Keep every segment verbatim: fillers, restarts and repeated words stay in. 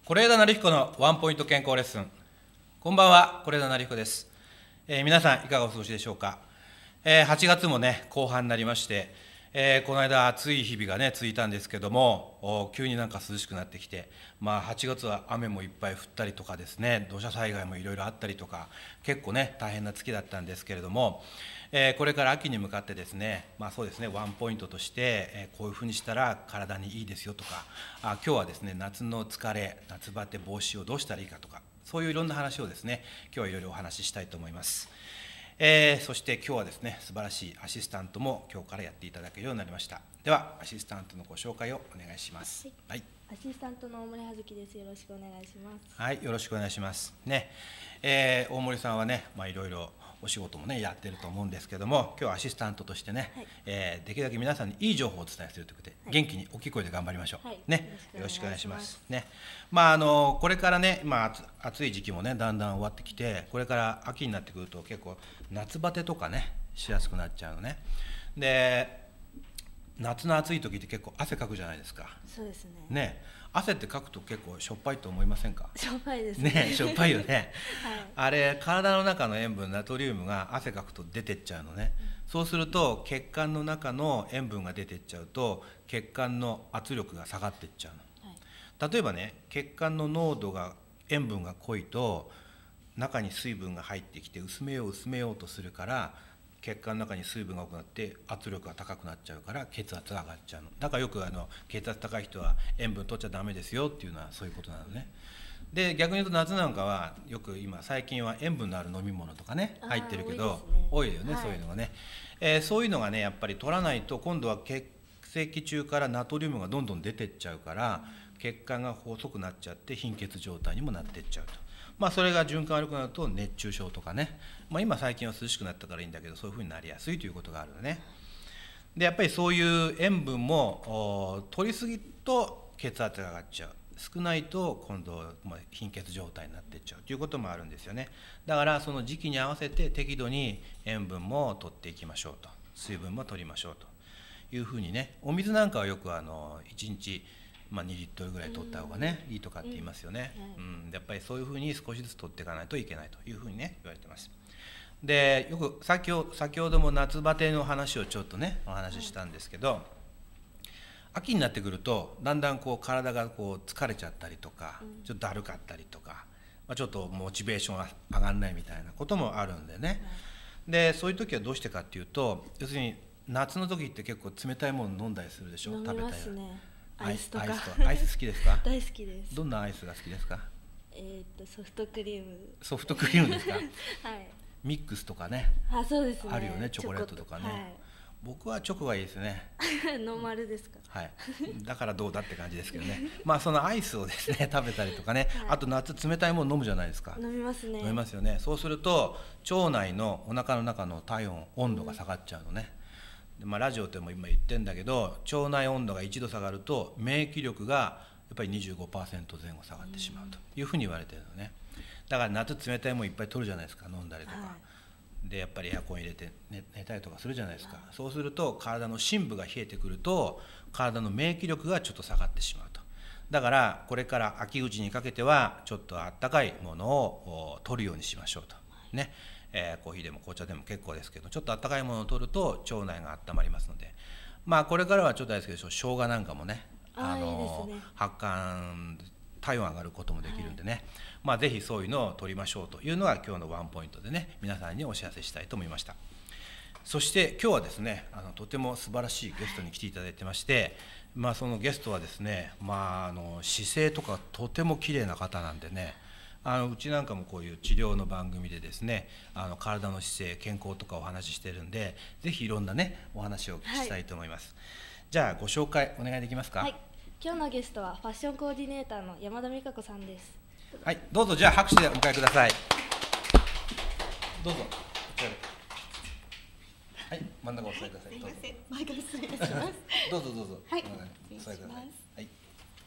是枝成彦のワンポイント健康レッスン。こんばんは、是枝成彦です。えー、皆さんいかがお過ごしでしょうか。えー、はちがつもね後半になりまして、えー、この間暑い日々がね続いたんですけども、急になんか涼しくなってきて、まあ、はちがつは雨もいっぱい降ったりとかですね、土砂災害もいろいろあったりとか、結構ね大変な月だったんですけれども、えー、これから秋に向かってですね、まあそうですね、ワンポイントとして、えー、こういうふうにしたら体にいいですよとか、あ今日はですね夏の疲れ、夏バテ防止をどうしたらいいかとか、そういういろんな話をですね今日はいろいろお話ししたいと思います。えー、そして今日はですね素晴らしいアシスタントも今日からやっていただけるようになりました。ではアシスタントのご紹介をお願いします。 はい、はい、アシスタントの大森葉月です。よろしくお願いします。 はい、よろしくお願いしますね。えー、大森さんはね、まあいろいろお仕事もねやってると思うんですけども、今日はアシスタントとしてね、はい、えー、できるだけ皆さんにいい情報をお伝えするということで、はい、元気に大きい声で頑張りましょう、はい、ね、よろしくお願いしますね。まああのこれからね、まあ暑い時期もねだんだん終わってきて、これから秋になってくると結構夏バテとかねしやすくなっちゃうのね。で夏の暑い時って結構汗かくじゃないですか。 そうですね。 ね、汗ってかくと結構しょっぱいと思いませんか。 しょっぱいですね。 ね、しょっぱいよね。はい、あれ体の中の塩分ナトリウムが汗かくと出てっちゃうのね。うん、そうすると血管の中の塩分が出てっちゃうと血管の圧力が下がってっちゃうの。はい、例えばね、血管の濃度が塩分が濃いと中に水分が入ってきて薄めよう薄めようとするから、血管の中に水分が多くなって圧力が高くなっちゃうから血圧が上がっちゃうの。だからよくあの血圧高い人は塩分取っちゃダメですよっていうのはそういうことなのね。で逆に言うと夏なんかはよく今最近は塩分のある飲み物とかね入ってるけど多いよね、はい、そういうのがね、えー、そういうのがねやっぱり取らないと今度は血液中からナトリウムがどんどん出てっちゃうから、血管が細くなっちゃって貧血状態にもなってっちゃうと。まあそれが循環悪くなると熱中症とかね、まあ、今最近は涼しくなったからいいんだけどそういうふうになりやすいということがあるのね。でやっぱりそういう塩分も取りすぎと血圧が上がっちゃう、少ないと今度貧血状態になっていっちゃうということもあるんですよね。だからその時期に合わせて適度に塩分も取っていきましょうと、水分も取りましょうというふうにね。お水なんかはよくあのいちにちまあ、にリットルぐらい取った方がね、うん、いいとかって言いますよね、うん、うん、やっぱりそういうふうに少しずつ取っていかないといけないというふうにね言われてます。でよく先ほど先ほども夏バテの話をちょっとねお話ししたんですけど、秋になってくるとだんだんこう体がこう疲れちゃったりとか、ちょっとだるかったりとか、まあ、ちょっとモチベーションが上がんないみたいなこともあるんでね。でそういう時はどうしてかっていうと、要するに夏の時って結構冷たいもの飲んだりするでしょ。 飲みますね。アイスとか。 アイスとアイス好きですか。 大好きです。 どんなアイスが好きですか。 えっとソフトクリーム。 ソフトクリームですか。はい。ミックスとかね。 あ、そうですね。 あるよね、チョコレートとかね。はい、僕はチョコがいいですね。 ノーマルですか。 はい。だからどうだって感じですけどね。まあそのアイスをですね食べたりとかね、はい、あと夏冷たいもの飲むじゃないですか。 飲みますね。 飲みますよね。そうすると腸内のお腹の中の体温温度が下がっちゃうのね。うん、まあ、ラジオでも今言ってんだけど、腸内温度がいちど下がると免疫力がやっぱり にじゅうごパーセント 前後下がってしまうというふうに言われてるのね。だから夏冷たいものいっぱい取るじゃないですか、飲んだりとか、はい、でやっぱりエアコン入れて 寝, 寝たりとかするじゃないですか、はい、そうすると体の深部が冷えてくると体の免疫力がちょっと下がってしまうと。だからこれから秋口にかけてはちょっとあったかいものを取るようにしましょうとね。えー、コーヒーでも紅茶でも結構ですけど、ちょっとあったかいものを取ると腸内が温まりますので、まあこれからはちょっとあれですけど、生姜なんかもね、あのいいですね、発汗体温上がることもできるんでね、はい、まあぜひそういうのを取りましょうというのが今日のワンポイントでね、皆さんにお知らせしたいと思いました。そして今日はですね、あのとても素晴らしいゲストに来ていただいてまして、まあそのゲストはですね、まああの姿勢とかとても綺麗な方なんでね、あのうちなんかもこういう治療の番組でですね、あの体の姿勢健康とかお話ししてるんで、ぜひいろんなねお話をお聞きしたいと思います、はい、じゃあご紹介お願いできますか。 はい、今日のゲストはファッションコーディネーターの山田美香子さんです。 はい、どうぞ。じゃあ拍手でお迎えください。どうぞこちらで。はい、真ん中お座りください。 すいません、前から失礼いたします。 どうぞどうぞ。 はい、 お座りください。はい、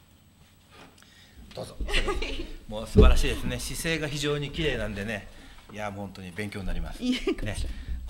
どうぞ。もう素晴らしいですね。姿勢が非常に綺麗なんでね、いやもう本当に勉強になります。ね、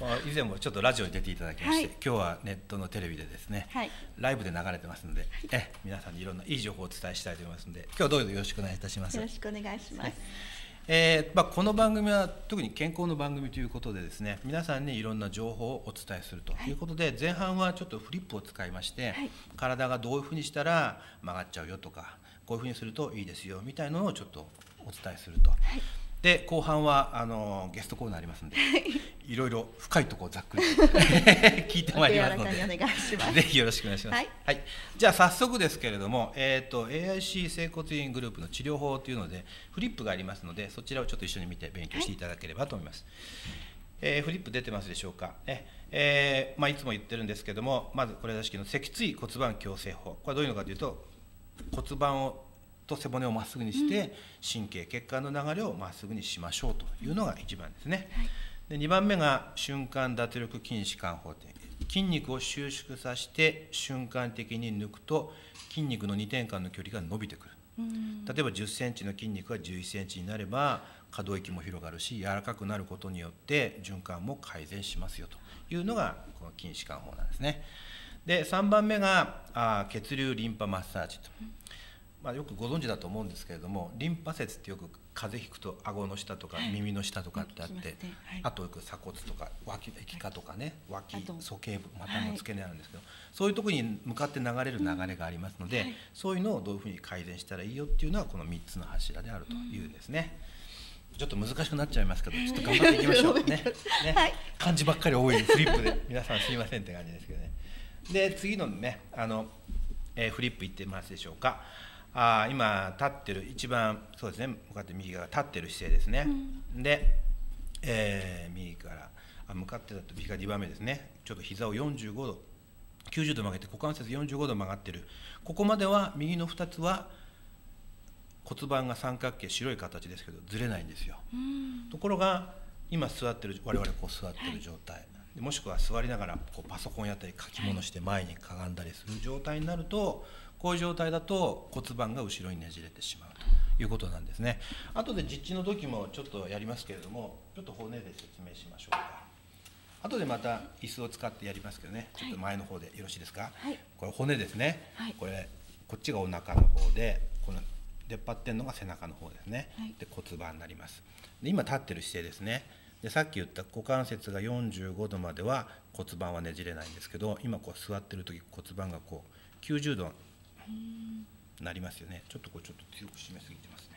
以前もちょっとラジオに出ていただきまして、 はい、 今日はネットのテレビでですね、はい、ライブで流れてますので、はい、え皆さんにいろんないい情報をお伝えしたいと思いますので、今日はどうぞよろしくお願いいたします。 よろしくお願いします。 えーまあ、この番組は特に健康の番組ということでですね、皆さんにいろんな情報をお伝えするということで、はい、前半はちょっとフリップを使いまして、はい、体がどういうふうにしたら曲がっちゃうよとか、こういうふうにするといいですよみたいなのをちょっとお伝えすると、はい、で後半はあのゲストコーナーありますので、はい、いろいろ深いところをざっくり聞いてまいりますので、ぜひよろしくお願いします。はいはい、じゃあ早速ですけれども、えーと、エーアイシー 整骨院グループの治療法というのでフリップがありますので、そちらをちょっと一緒に見て勉強していただければと思います。はい、えー、フリップ出てますでしょうか。ええーまあ、いつも言ってるんですけども、まずこれら式の脊椎骨盤矯正法、これはどういうのかというと、骨盤をと背骨をまっすぐにして、神経血管の流れをまっすぐにしましょうというのがいちばんですね。はい、でにばんめが瞬間脱力筋弛緩法で、筋肉を収縮させて瞬間的に抜くと筋肉のにてんかんの距離が伸びてくる。例えばじゅっセンチの筋肉がじゅういっセンチになれば可動域も広がるし、柔らかくなることによって循環も改善しますよというのがこの筋弛緩法なんですね。でさんばんめがあ血流リンパマッサージと。まあ、よくご存知だと思うんですけれども、リンパ節ってよく風邪ひくと顎の下とか耳の下とかってあって、はい、あとよく鎖骨とか脇液化とかね、脇鼠径部股の付け根なんですけど、はい、そういうところに向かって流れる流れがありますので、うんはい、そういうのをどういうふうに改善したらいいよっていうのはこのみっつの柱であるというですね、うん、ちょっと難しくなっちゃいますけど、ちょっと頑張っていきましょうね。ね、はい、漢字ばっかり多いフリップで皆さんすいませんって感じですけどね。で次のねあの、えー、フリップいってますでしょうか。あ今立ってる一番そうですね、向かって右側立ってる姿勢ですね。うん、で、えー、右からあ向かってだと右からにばんめですね。ちょっと膝をよんじゅうごどきゅうじゅうど曲げて股関節よんじゅうごど曲がってる。ここまでは右のふたつは骨盤が三角形白い形ですけどずれないんですよ。うん、ところが今座ってる我々こう座ってる状態、はい、もしくは座りながらこうパソコンやったり書き物して前にかがんだりする状態になると、こういう状態だと骨盤が後ろにねじれてしまうということなんですね。後で実地の時もちょっとやりますけれども、ちょっと骨で説明しましょうか。後でまた椅子を使ってやりますけどね、ちょっと前の方でよろしいですか。はい、これ骨ですね。はい、これこっちがお腹の方で、この出っ張ってるのが背中の方ですね。はい、で骨盤になります。で今立ってる姿勢ですね。でさっき言った股関節がよんじゅうごどまでは骨盤はねじれないんですけど、今こう座ってる時骨盤がこうきゅうじゅうどなりますよね。ちょっとこれちょっと強く締めすぎてますね。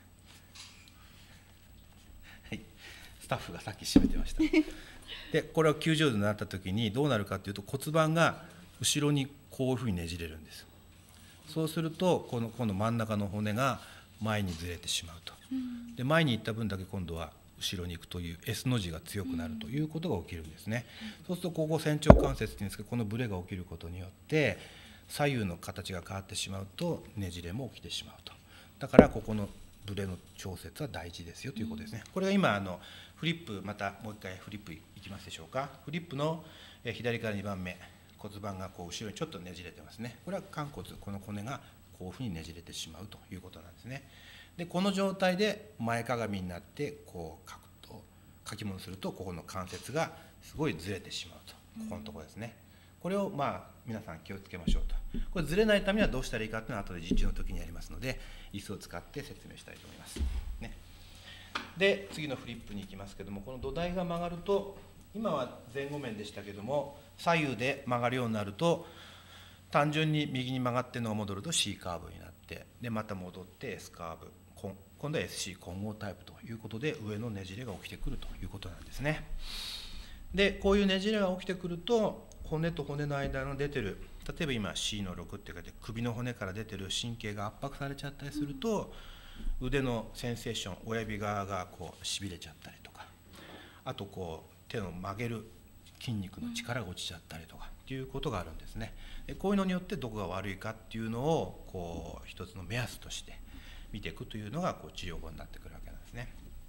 はい、スタッフがさっき締めてました。でこれをきゅうじゅうどになった時にどうなるかというと、骨盤が後ろにこういうふうにねじれるんです。そうするとこの今度真ん中の骨が前にずれてしまうと。で前に行った分だけ今度は後ろに行くという S の字が強くなるということが起きるんですね。そうするとここ仙腸関節っていうんですけど、このブレが起きることによって左右の形が変わってしまうとねじれも起きてしまうと。だからここのブレの調節は大事ですよということですね。これが今あのフリップ、またもう一回フリップいきますでしょうか。フリップの左からにばんめ、骨盤がこう後ろにちょっとねじれてますね。これは寛骨、この骨がこういうふうにねじれてしまうということなんですね。でこの状態で前かがみになってこう書くと書き物すると、ここの関節がすごいずれてしまうと、ここのところですね。これをまあ皆さん気をつけましょうと。これずれないためにはどうしたらいいかっていうのは後で実習の時にやりますので、椅子を使って説明したいと思います、ね。で次のフリップに行きますけども、この土台が曲がると、今は前後面でしたけども左右で曲がるようになると、単純に右に曲がってるのが戻ると C カーブになって、でまた戻って S カーブ、今度は エスシー 混合タイプということで上のねじれが起きてくるということなんですね。でこういうねじれが起きてくると、骨と骨の間の出てる、例えば今 シーのろく って書いて首の骨から出てる神経が圧迫されちゃったりすると、腕のセンセーション、親指側がこうしびれちゃったりとか、あとこう手の曲げる筋肉の力が落ちちゃったりとかっていうことがあるんですね。でこういうのによってどこが悪いかっていうのをこう一つの目安として見ていくというのがこう治療法になってくるわけなんですね。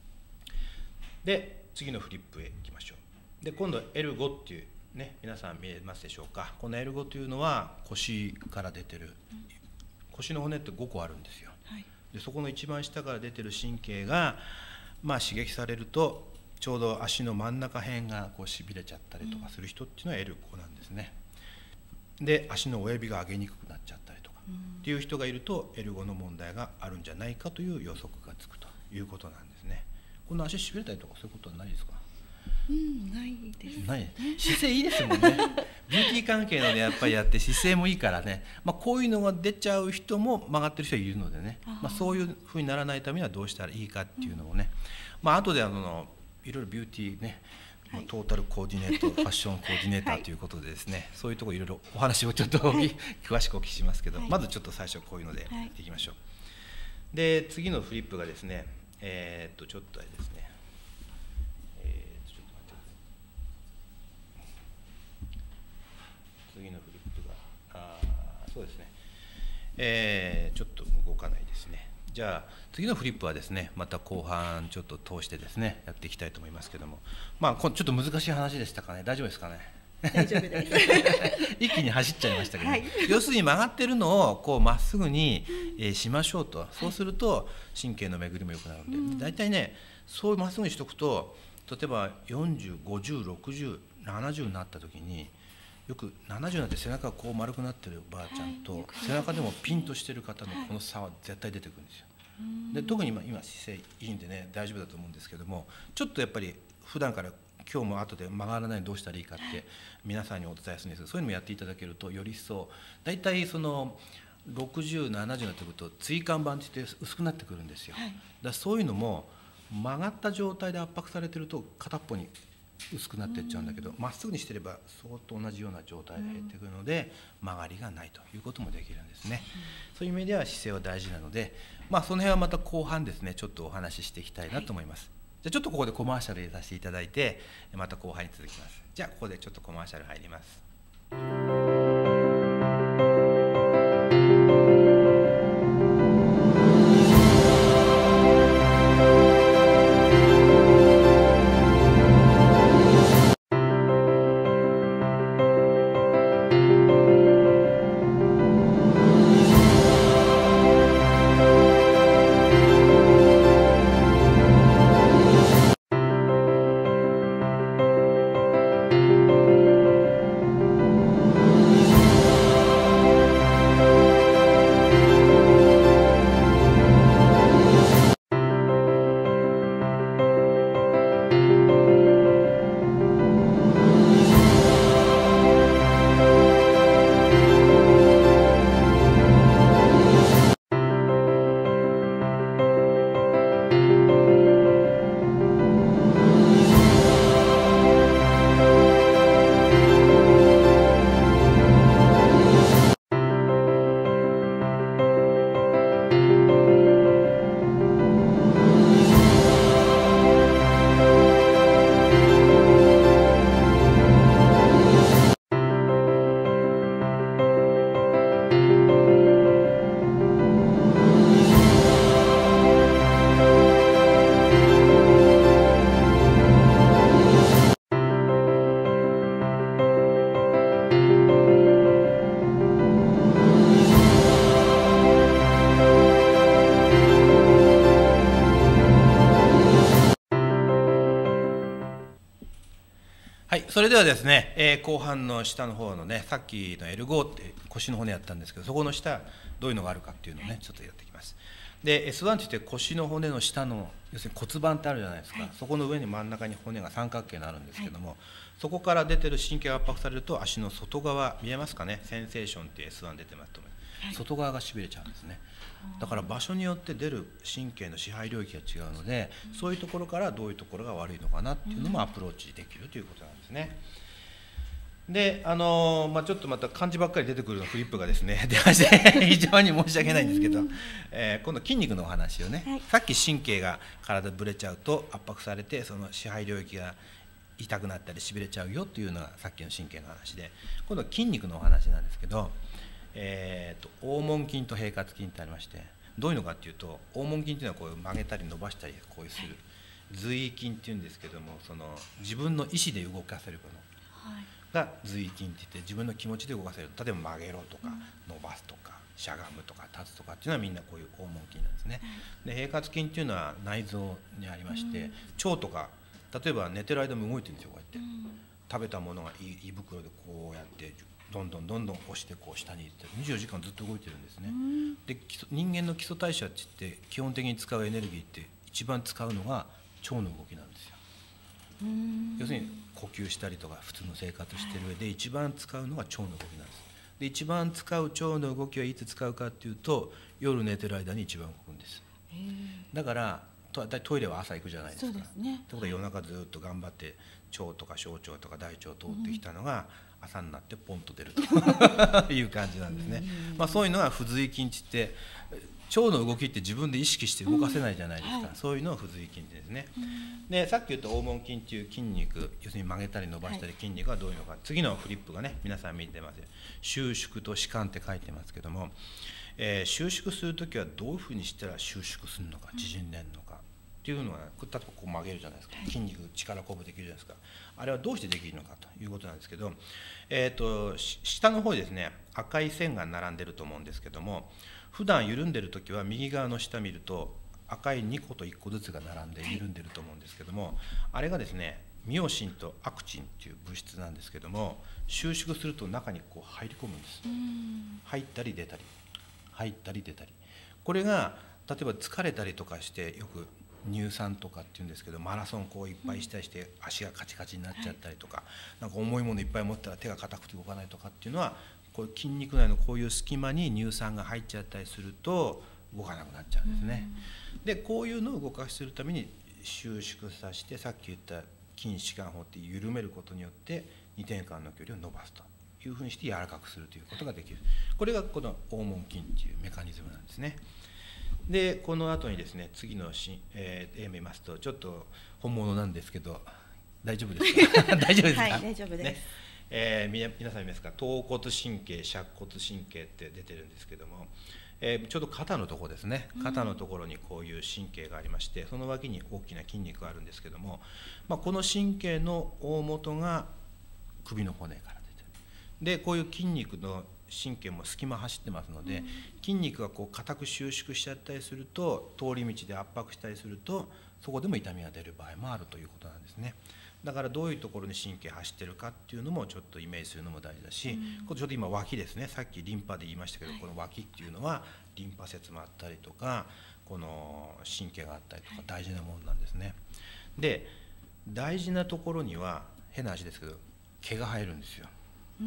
で次のフリップへ行きましょう。で今度 エルご っていうね、皆さん見えますでしょうか。この エルご というのは腰から出てる、腰の骨ってごこあるんですよ。はい、でそこの一番下から出てる神経が、まあ、刺激されるとちょうど足の真ん中辺がこうしびれちゃったりとかする人っていうのはエルゴなんですね。で足の親指が上げにくくなっちゃったりとかっていう人がいるとエルゴの問題があるんじゃないかという予測がつくということなんですね。この足しびれたりとかそういうことはないですか？ うん、ないです。 ない。姿勢いいですもんね。ビューティー関係のでやっぱりやって姿勢もいいからね、まあ、こういうのが出ちゃう人も曲がってる人いるのでね、まあ、そういうふうにならないためにはどうしたらいいかっていうのをね、まあ後であのいろいろビューティーね、はい、トータルコーディネート、ファッションコーディネーターということでですね、はい、そういうところいろいろお話をちょっと、はい、詳しくお聞きしますけど、はい、まずちょっと最初こういうのでやっていきましょう。はい、で次のフリップがですね、えー、っとちょっとあれですね、次のフリップが、あそうですね、えー、ちょっと動かないですね。じゃあ次のフリップはですね、また後半ちょっと通してですねやっていきたいと思いますけども、まあちょっと難しい話でしたかね。大丈夫ですかね？ 大丈夫です一気に走っちゃいましたけど、ね、 はい、 要するに曲がってるのをこうまっすぐに、えー、しましょうと。そうすると神経の巡りも良くなるんで、大体ねそうまっすぐにしとくと、例えばよんじゅう、ごじゅう、ろくじゅう、ななじゅうになった時に、よくななじゅうになって背中がこう丸くなってるおばあちゃんと、はい、背中でもピンとしてる方のこの差は絶対出てくるんですよ。で特に今今姿勢いいんでね大丈夫だと思うんですけども、ちょっとやっぱり普段から今日も後で曲がらないようにどうしたらいいかって皆さんにお伝えするんですけど、そういうのもやっていただけるとより一層、大体そのろくじゅう、ななじゅうになってくると椎間板って言って薄くなってくるんですよ。だからそういうのも曲がった状態で圧迫されてると片っぽに薄くなっていっちゃうんだけど、まっすぐにしてれば相当同じような状態で減ってくるので、曲がりがないということもできるんですね。そういう意味では姿勢は大事なので、まあその辺はまた後半ですねちょっとお話ししていきたいなと思います。はい、じゃあちょっとここでコマーシャル入れさせていただいて、また後半に続きます。じゃあここでちょっとコマーシャル入ります。はい、それではですね、えー、後半の下の方のね、さっきの エルご って腰の骨やったんですけど、そこの下どういうのがあるかっていうのをね、ちょっとやっていきます。で エスワン って言って腰の骨の下の要するに骨盤ってあるじゃないですか、はい、そこの上に真ん中に骨が三角形になるんですけども、はい、そこから出てる神経が圧迫されると足の外側見えますかね、センセーションって エスワン 出てますと思います、はい、外側がしびれちゃうんですね。だから場所によって出る神経の支配領域が違うので、うん、そういうところからどういうところが悪いのかなっていうのもアプローチできるということなんですね。であのーまあ、ちょっとまた漢字ばっかり出てくるのフリップがですね出まして非常に申し訳ないんですけど、えー、今度筋肉のお話をね、はい、さっき神経が体ぶれちゃうと圧迫されてその支配領域が痛くなったりしびれちゃうよっていうのがさっきの神経の話で、今度は筋肉のお話なんですけど、えー、と黄門筋と平滑筋ってありまして、どういうのかっていうと、黄門筋っていうのはこう曲げたり伸ばしたりこういうする、はい、随意筋っていうんですけども、その自分の意思で動かせるもの、はいが随意筋って言って自分の気持ちで動かせる。例えば曲げろとか伸ばすとかしゃがむとか立つとかっていうのはみんなこういう黄門筋なんですね。で平滑筋っていうのは内臓にありまして、腸とか例えば寝てる間も動いてるんですよ、こうやって、 うん、 食べたものが胃胃袋でこうやってどんどんどんどん押してこう下に入れてにじゅうよじかんずっと動いてるんですね、 うん、 で基礎人間の基礎代謝って言って基本的に使うエネルギーって一番使うのが腸の動きなんですよ。 うん、 要するに呼吸したりとか普通の生活してる上で一番使うのが腸の動きなんです。で一番使う腸の動きはいつ使うかっていうと夜寝てる間に一番動くんです。だからトトイレは朝行くじゃないですか。 そうですね。 ということは夜中ずっと頑張って腸とか小腸とか大腸を通ってきたのが、うん、朝になってポンと出るという感じなんですね。まあ、そういうのは不随筋って言って腸の動きって自分で意識して動かせないじゃないですか、うんはい、そういうのを不随筋ですね、うん、でさっき言った黄門筋っていう筋肉、要するに曲げたり伸ばしたり筋肉はどういうのか、はい、次のフリップがね皆さん見てますよ。収縮と弛緩って書いてますけども、えー、収縮するときはどういうふうにしたら収縮するのか縮んでるのかっていうのは、例えばこう曲げるじゃないですか、筋肉力こぶできるじゃないですか、あれはどうしてできるのかということなんですけど、えー、と下の方にですね赤い線が並んでると思うんですけども、普段緩んでるときは右側の下見ると赤いにこといっこずつが並んで緩んでると思うんですけども、あれがですねミオシンとアクチンっていう物質なんですけども、収縮すると中にこう入り込むんです。入ったり出たり入ったり出たり、これが例えば疲れたりとかしてよく乳酸とかっていうんですけど、マラソンこういっぱいしたりして足がカチカチになっちゃったりとか、なんか重いものいっぱい持ったら手が硬くて動かないとかっていうのは、こう筋肉内のこういう隙間に乳酸が入っちゃったりすると動かなくなっちゃうんですね。でこういうのを動かするために収縮させて、さっき言った筋弛緩法って緩めることによってにてんかんの距離を伸ばすというふうにして柔らかくするということができる。これがこの黄門筋っていうメカニズムなんですね。でこの後にですね次のし、えー、絵見ますとちょっと本物なんですけど大丈夫ですか大丈夫ですか、 はい、大丈夫です、 ねえー、皆さん見ますか、頭骨神経尺骨神経って出てるんですけども、えー、ちょうど肩のところですね、肩のところにこういう神経がありまして、その脇に大きな筋肉があるんですけども、まあ、この神経の大元が首の骨から出てる。でこういう筋肉の神経も隙間走ってますので、うん、筋肉がこう硬く収縮しちゃったりすると、通り道で圧迫したりするとそこでも痛みが出る場合もあるということなんですね。だからどういうところに神経走ってるかっていうのもちょっとイメージするのも大事だし、うん、これちょっと今脇ですね、さっきリンパで言いましたけど、はい、この脇っていうのはリンパ節もあったりとかこの神経があったりとか大事なものなんですね。で大事なところには変な話ですけど毛が生えるんですよ。うん、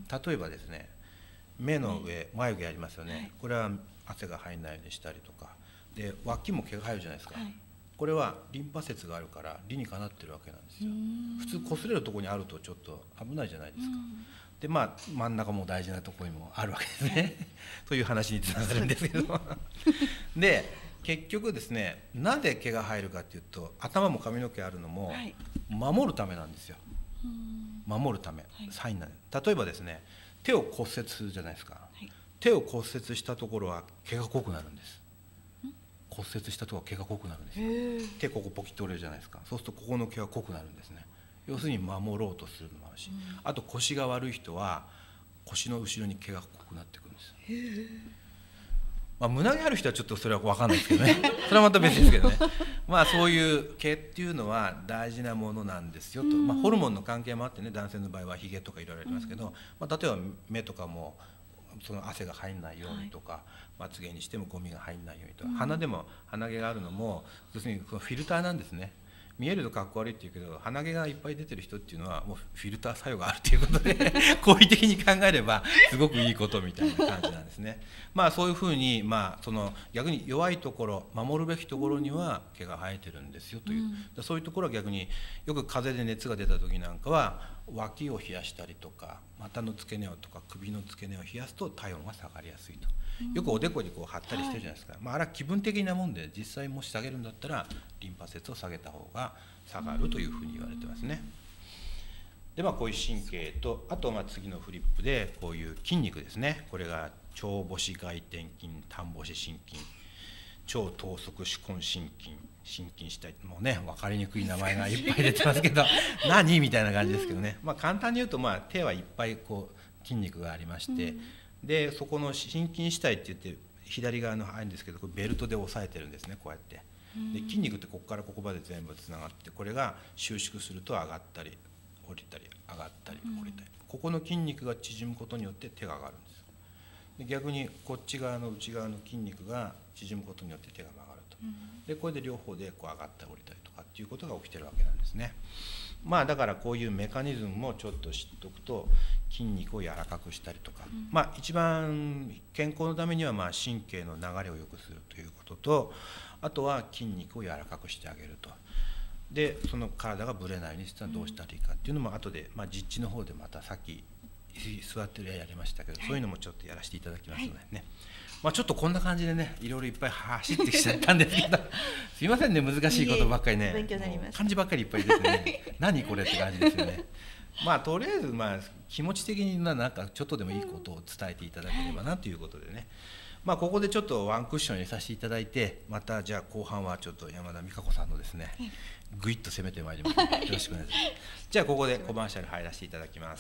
例えばですね目の上、眉毛ありますよね、はい、これは汗が入らないようにしたりとかで、脇も毛が生えるじゃないですか、はい、これはリンパ節があるから理にかなってるわけなんですよ。普通擦れるところにあるとちょっと危ないじゃないですか。でまあ真ん中も大事なところにもあるわけですね、はい、という話につながるんですけどで結局ですね、なぜ毛が生えるかっていうと、頭も髪の毛あるのも守るためなんですよ。守るため、サインなんです。例えばですね手を骨折するじゃないですか、はい、手を骨折したところは毛が濃くなるんです。骨折したところは毛が濃くなるんですよ。手ここポキッと折れるじゃないですか。そうするとここの毛が濃くなるんですね。要するに守ろうとするのもあるし、うん、あと腰が悪い人は腰の後ろに毛が濃くなってくるんです。まあ、胸毛ある人はちょっとそれは分かんないですけどねそれはまた別ですけどねまあそういう毛っていうのは大事なものなんですよと、まあ、ホルモンの関係もあってね、男性の場合はひげとかいろいろありますけど、まあ、例えば目とかもその汗が入んないようにとか、はい、まつげにしてもゴミが入んないようにとか、鼻でも鼻毛があるのも要するにフィルターなんですね。見えるとかっこ悪いって言うけど、鼻毛がいっぱい出てる人っていうのはもうフィルター作用があるということで好意的に考えればすごくいいことみたいな感じなんですね。まあそういうふうに、まあその逆に弱いところ、守るべきところには毛が生えてるんですよという、うん、そういうところは逆によく風邪で熱が出た時なんかは脇を冷やしたりとか、股の付け根をとか首の付け根を冷やすと体温が下がりやすいと。よくおでこにこう貼ったりしてるじゃないですか、はい、まあ、あれは気分的なもんで、実際もし下げるんだったらリンパ節を下げた方が下がるというふうに言われてますね。でまあこういう神経と、あとまあ次のフリップでこういう筋肉ですね。これが腸母趾外転筋、短母趾心筋、腸頭側手根心筋、心筋主体、もうね分かりにくい名前がいっぱい出てますけど何みたいな感じですけどね、まあ、簡単に言うと、まあ手はいっぱいこう筋肉がありまして、うん、でそこの心筋主体って言って左側のあるんですけど、これベルトで押さえてるんですね、こうやって。 で筋肉ってここからここまで全部つながって、これが収縮すると上がったり降りたり上がったり降りたり、ここの筋肉が縮むことによって手が上がるんです。で逆にこっち側の内側の筋肉が縮むことによって手が曲がると。でこれで両方でこう上がったり降りたりとかっていうことが起きてるわけなんですね。まあだからこういうメカニズムもちょっと知っておくと、筋肉を柔らかくしたりとか、うん、まあ一番健康のためにはまあ神経の流れを良くするということと、あとは筋肉を柔らかくしてあげると。でその体がぶれないようにしたらどうしたらいいかっていうのも後で、まあ、実地の方でまたさっき座ってるややりましたけど、はい、そういうのもちょっとやらせていただきますのでね、はい、まあ、ちょっとこんな感じでね、いろいろいっぱい走ってきちゃったんですけどすいませんね、難しいことばっかりね、 勉強になります。 漢字ばっかりいっぱい出てね何これって感じですよね。まあとりあえずまあ気持ち的になんかちょっとでもいいことを伝えていただければなということでね、まあここでちょっとワンクッション入れさせていただいて、またじゃあ後半はちょっと山田美香子さんのですね、ぐいっと攻めてまいりますのでよろしくお願いします。じゃあここでコマーシャル入らせていただきます。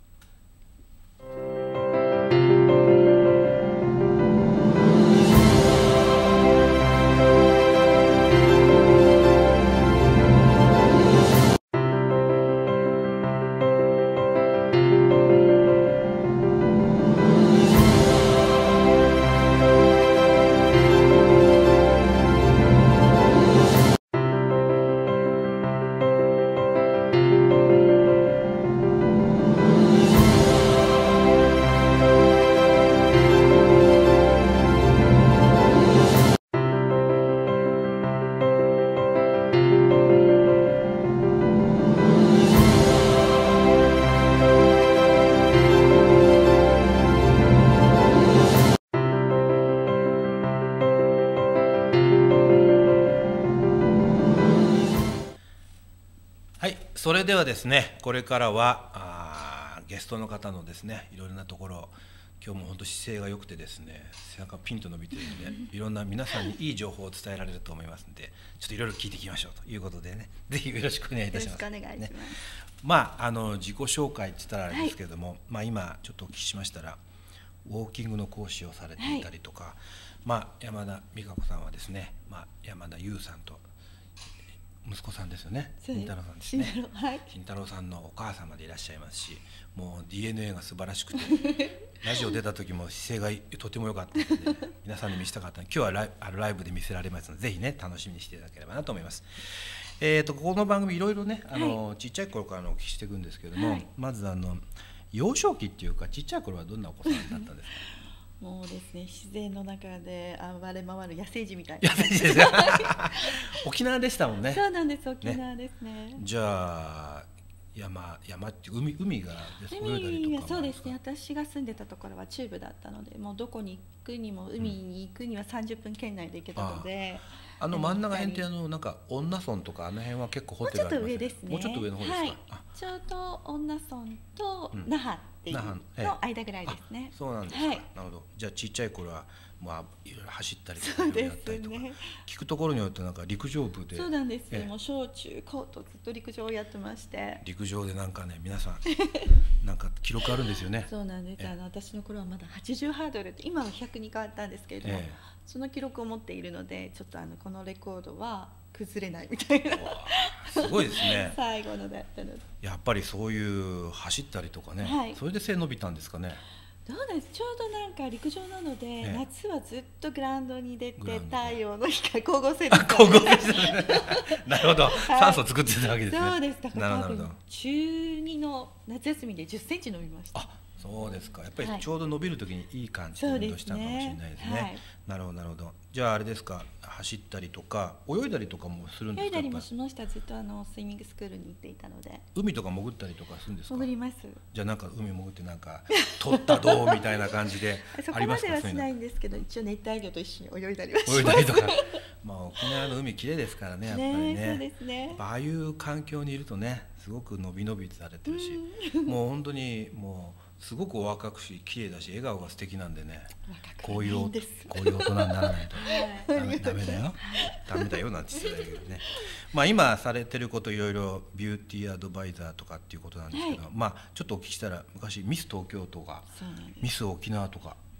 それではですね、これからはあゲストの方のですね、いろいろなところ、今日も本当姿勢が良くてですね、背中ピンと伸びているので、いろんな皆さんにいい情報を伝えられると思いますので、ちょっといろいろ聞いていきましょうということでね、ぜひよろしくお願いいたします。 よろしくお願いします。 ね、まああの自己紹介って言ったらあれですけれども、はい、まあ今ちょっとお聞きしましたら、ウォーキングの講師をされていたりとか、はい、まあ山田美香子さんはですね、まあ山田優さんと。息子さんですよね。慎太郎さんですね。はい、慎太郎さんのお母様でいらっしゃいますし、もう ディーエヌエー が素晴らしくて、ラジオ出た時も姿勢がとても良かったので、皆さんに見せたかったので、今日はライあのライブで見せられますので、ぜひね楽しみにしていただければなと思います。えっとこの番組いろいろね、あの、はい、ちっちゃい頃からのお聞きしていくんですけれども、はい、まずあの幼少期っていうかちっちゃい頃はどんなお子さんだったんですか。 もうですね、自然の中で暴れ回る野生児みたいな。 野生児です沖縄でしたもんね。 そうなんです、沖縄ですね。 ね、じゃあ山山って海海が海はそうですね。私が住んでたところは中部だったので、もうどこに行くにも海に行くにはさんじゅっぷん圏内で行けたので。 あの真ん中辺ってあのなんか恩納村とかあの辺は結構ホテルありますね。 もうちょっと上ですね。 もうちょっと上の方ですか。はい、 ちょうど恩納村と那覇っていうの間ぐらいですね。 そうなんですか。はい、なるほど。じゃあちっちゃい頃はまあいろいろ走ったりとかやったりとか、ね、聞くところによってなんか陸上部で。 そうなんですよ。もう小中高とずっと陸上をやってまして。 陸上でなんかね、皆さんなんか記録あるんですよね。 そうなんです。あの私の頃はまだはちじゅうハードルって今はひゃくに変わったんですけれども、ええ、その記録を持っているので、ちょっとあのこのレコードは崩れないみたいな。 すごいですね。 最後のだったので。 やっぱりそういう走ったりとかね、はい、それで背伸びたんですかね。 どうです。ちょうどなんか陸上なので、ええ、夏はずっとグラウンドに出て太陽の光光合成です、ね。 光合成。なるほど。酸素作ってたわけですね。 そうです。だから多分中二の夏休みでじゅっセンチ伸びました。 あ、そうですか。やっぱりちょうど伸びる時にいい感じで運動したかもしれないですね。はい、なるほどなるほど。じゃああれですか。走ったりとか泳いだりとかもするんですか。 泳いだりもしました。ずっとあのスイミングスクールに行っていたので。 海とか潜ったりとかするんですか。 潜ります。 じゃあなんか海潜ってなんか取ったどうみたいな感じでありますか。 そこまではしないんですけど、一応熱帯魚と一緒に泳いだりはします。 泳いだりとか。まあ沖縄の海綺麗ですからね、やっぱりね。 ね、そうですね。 ああいう環境にいるとね、すごく伸び伸びされてるし、もう本当にもう。すごくお若くし綺麗だし笑顔が素敵なんでね、こういうこういう大人にならないとダメ、ダメだよ、ダメだよなんて言ってたけどね。まあ今されてることいろいろビューティーアドバイザーとかっていうことなんですけど、はい、まあちょっとお聞きしたら昔ミス東京とかミス沖縄とか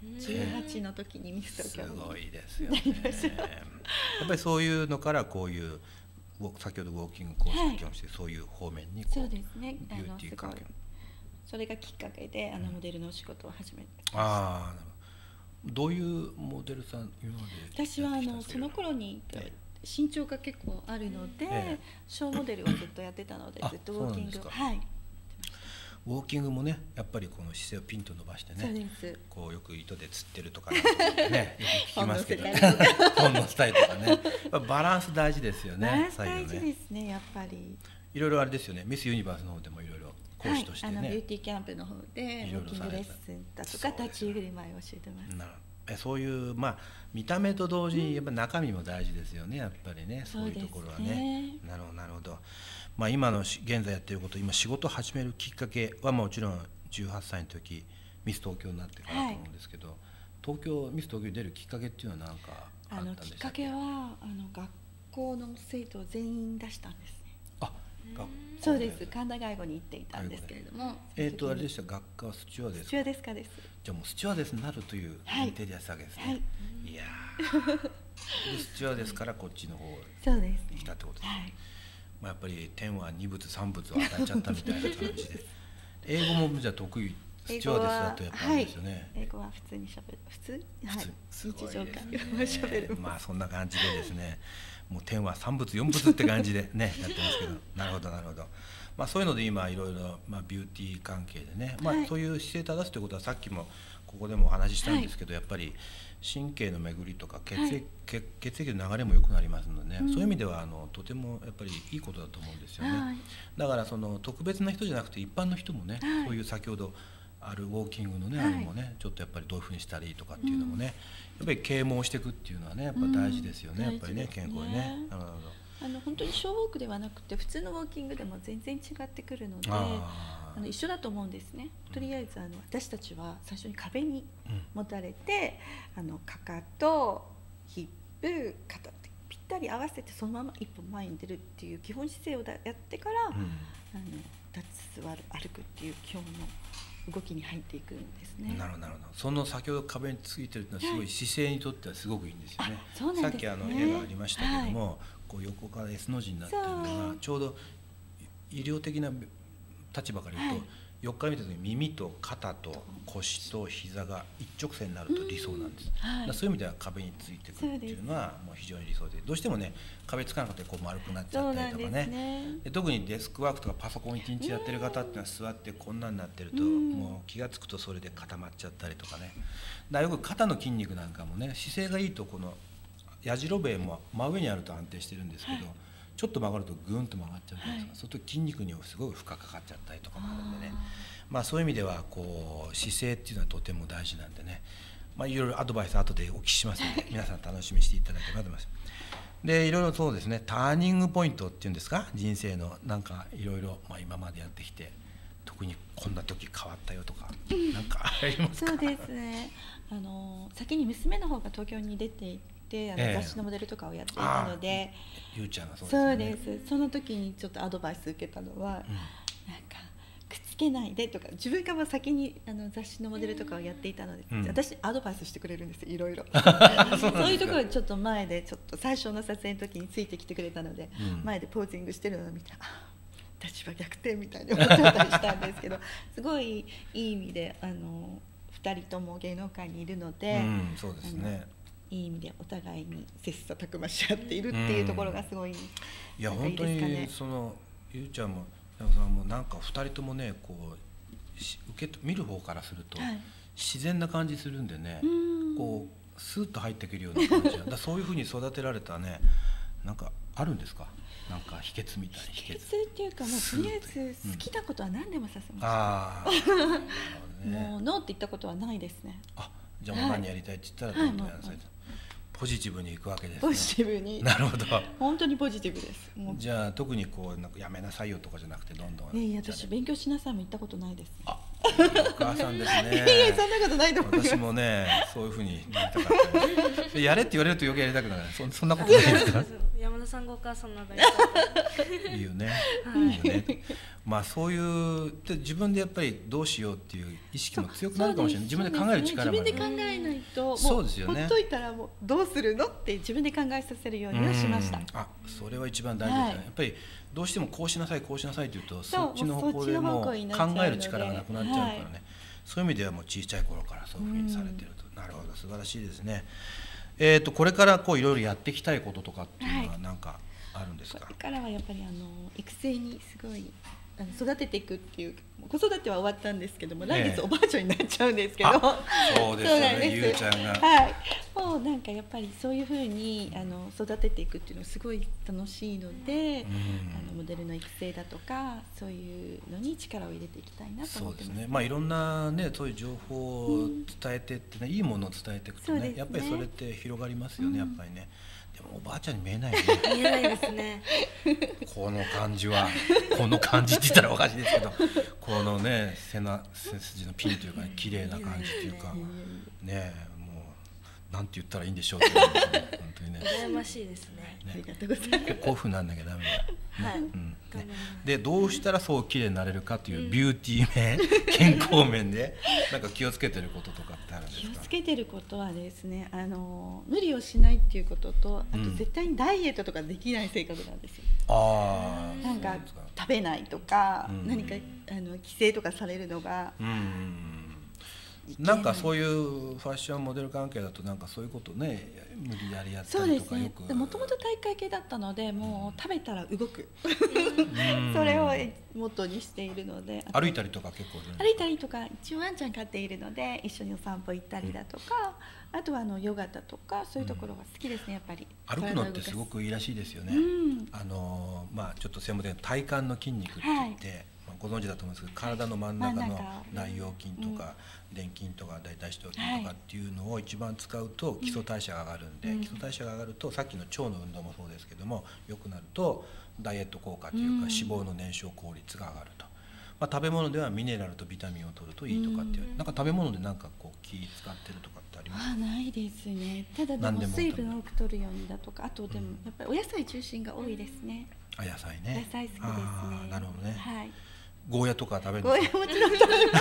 じゅうはちの時にミス東京にすごいですよね。やっぱりそういうのからこういう先ほどウォーキングコースときまして、はい、そういう方面にこうそうですね、 ビューティー関係のそれがきっかけであのモデルのお仕事を始めました。 ああ、どういうモデルさん今まで？ 私はあのその頃に身長が結構あるので、ええ、ショーモデルをずっとやってたのでずっとウォーキング、はい、 ウォーキングもねやっぱりこの姿勢をピンと伸ばしてね、 そうですこうよく糸でつってるとかなんかねよく聞きますけど本のスタイルとかねやっぱバランス大事ですよね。 バランス大事ですね、やっぱりいろいろあれですよね、ミスユニバースの方でもいろいろ講師としてね、 はい、あのビューティーキャンプの方でウォーキングレッスンだとか立ち振る舞いを教えてます。 なるほど、そういうまあ見た目と同時にやっぱ中身も大事ですよね、やっぱりね、そういうところはね。なるほどなるほど。まあ今の現在やってること、今仕事を始めるきっかけはもちろんじゅうはっさいの時ミス東京になってからと思うんですけど、はい、東京ミス東京に出るきっかけっていうのは何かあったんでしたっけ？ あのきっかけはあの学校の生徒全員出したんですね。 あ、学校そうです。神田外語に行っていたんですけれども、 えっとあれでした、学科はスチュワーデス。 スチュワーデス科です。 じゃあもうスチュワーデスになるという前提でやってたわけですね。はい、いやーでスチュワーデスからこっちの方に来たってことですね。はい、まあ、やっぱり天は二物三物を与えちゃったみたいな感じで英語もじゃあ得意、スチュワーデスだとやっぱりですよね。 英語は普通にしゃべる、普通、はい、 すごいですね。 日常会話しゃべる。 まあそんな感じでですね、もう天は三物四物って感じでねやってますけど、なるほどなるほど。まあそういうので今いろいろまあビューティー関係でね、まあそういう姿勢正すということはさっきもここでもお話ししたんですけど、やっぱり神経の巡りとか血液、はい、血液の流れも良くなりますのでね、うん、そういう意味ではあのとてもやっぱりいいことだと思うんですよね。はい、だからその特別な人じゃなくて一般の人もね、はい、そういう先ほどあるウォーキングのね、はい、あれもねちょっとやっぱりどういうふうにしたらいいとかっていうのもね、うん、やっぱり啓蒙していくっていうのはねやっぱ大事ですよね、うん、やっぱりね健康にね。なるほど。 あの本当にショーウォークではなくて普通のウォーキングでも全然違ってくるので、ああの一緒だと思うんですね。とりあえずあの私たちは最初に壁に持たれて、うん、あのかかとヒップ肩ってぴったり合わせてそのまま一歩前に出るっていう基本姿勢をだやってから、うん、あの立つ座る歩くっていう基本の動きに入っていくんですね。 なるほどなるほど。その先ほど壁についてるのはすごい姿勢にとってはすごくいいんですよね。 そうなんですね。 さっきあの絵がありましたけども、はい、こう横から S の字になってるのがちょうど医療的な立場から言うと、はい、よっか見た時に耳と肩と腰と膝が一直線になると理想なんです。うん、はい、そういう意味では壁についてくるっていうのはもう非常に理想で、どうしてもね壁つかなくてこう丸くなっちゃったりとかね。ねで特にデスクワークとかパソコン一日やってる方っていうのは座ってこんなになってると、もう気が付くとそれで固まっちゃったりとかね。だからよく肩の筋肉なんかもね姿勢がいいとこのやじろべえも真上にあると安定してるんですけど、はい、ちょっと曲がるとグーンと曲がっちゃうじゃないですか。はい、そうすると筋肉にすごい負荷かかっちゃったりとかもあるんでね、まあそういう意味ではこう姿勢っていうのはとても大事なんでね、まあいろいろアドバイス後でお聞きしますので皆さん楽しみにしていただければと思います。でいろいろそうですね、ターニングポイントっていうんですか、人生のなんかいろいろまあ今までやってきて特にこんな時変わったよとかなんかありますか？ そうですね、あの先に娘の方が東京に出ていてであの雑誌のモデルとかをやっていたので、えー、ゆうちゃんがそうですね。そうです。その時にちょっとアドバイス受けたのは、うん、なんかくっつけないでとか、自分がもう先にあの雑誌のモデルとかをやっていたので、うん、私アドバイスしてくれるんですよ、いろいろ。そういうところちょっと前でちょっと最初の撮影の時についてきてくれたので、うん、前でポージングしてるのを見て、あ、立場逆転みたいに思っちゃったりしたんですけど、すごいいい意味であのふたりとも芸能界にいるので、 うん、そうですね。 いい意味でお互いに切磋琢磨し合っているっていうところがすごい、うん、いいや本当にそのゆうちゃんも矢野さんもなんかふたりともねこう受け見る方からすると自然な感じするんでね、はい、こうスーッと入ってくるような感じだそういうふうに育てられたね、なんかあるんですか？なんか秘訣みたいな秘訣っていうか、もうとりあえず好きなことは何でもさせます、うん、 ああ、ね、もうノーって言ったことはないですね。 あ、じゃあもう何やりたいって言ったらどんどんやらされた、はい、ポジティブにいくわけですね。 ポジティブに。 なるほど。 本当にポジティブです。 じゃあ特にこうなんかやめなさいよとかじゃなくてどんどん。 いやいや、私勉強しなさいも言ったことないです。 あ、お母さんですね。 いやいや、そんなことないと思います。 私もね、そういうふうになりたかった。やれって言われると余計やりたくなる。そそんなことないですか？ 山田産後からそんな大丈いいよね、 はいいいよね。まあそういうで自分でやっぱりどうしようっていう意識も強くなるかもしれない。自分で考える力まで、 自分で考えないと、もうそうですよねほっといたらもうどうするのって自分で考えさせるようにはしました。 あ、それは一番大事ですね、 はい、 やっぱりどうしてもこうしなさいこうしなさいって言うとそそうっちの方向でもう考える力がなくなっちゃうからね、 はい、 そういう意味ではもう小さい頃からそういうふうにされてると、なるほど、素晴らしいですね。えーとこれからこういろいろやっていきたいこととかっていうのは何かあるんですか？ これからはやっぱりあの育成にすごいあの育てていくっていう、子育ては終わったんですけども、来月おばあちゃんになっちゃうんですけど、 そうですよね、ゆうちゃんが、 はい、もうなんかやっぱりそういうふうにあの育てていくっていうのはすごい楽しいので、うん、あのモデルの育成だとかそういうのに力を入れていきたいなと思ってます。 そうですね、まあいろんなねそういう情報を伝えてってね、うん、いいものを伝えていくと ね, ねやっぱりそれって広がりますよね、うん、やっぱりね。でもおばあちゃんに見えないよね。 見えないですね。 この感じはこの感じって言ったらおかしいですけど、このね背の背筋のピンというか、ね、綺麗な感じというかね、もうなんて言ったらいいんでしょうって本当にね。 羨ましいですね。 ね、ありがとうございます。 こういう風なんなきゃダメだ。 はい。 うんね、でどうしたらそう綺麗になれるかというビューティー面、健康面でなんか気をつけてることとかってあるんですか？ 気をつけてることはですね、あの無理をしないっていうことと、あと絶対にダイエットとかできない性格なんですよ。 うん、ああ。 なんか食べないとか、うん、何かあの規制とかされるのが。うん、 なんかそういうファッションモデル関係だとなんかそういうことね、無理やりやったりとかよく。 もともと体育会系だったので、もう食べたら動くそれを元にしているので、 歩いたりとか結構歩いたりとか、一応ワンちゃん飼っているので一緒にお散歩行ったりだとか、うん、あとはあのヨガだとかそういうところが好きですね、やっぱり。 歩くのってすごくいいらしいですよね、うん、あのまあちょっと専門的な体幹の筋肉って言って、はい、ご存知だと思うんですけど、体の真ん中の内腰筋とか臀筋とか大腿四頭筋とかっていうのを一番使うと基礎代謝が上がるんで、基礎代謝が上がるとさっきの腸の運動もそうですけども良くなるとダイエット効果というか脂肪の燃焼効率が上がると、まあ、食べ物ではミネラルとビタミンを取るといいとかっていう、なんか食べ物でなんかこう気使ってるとかってありますか？ あ、ないですね。ただでも水分を多く取るようにだとか、あとでもやっぱりお野菜中心が多いですね。 あ、野菜ね。 野菜好きですね。 あ、なるほどね。 はい。 ゴーヤとか食べるんですか？ゴーヤもちろん食べます。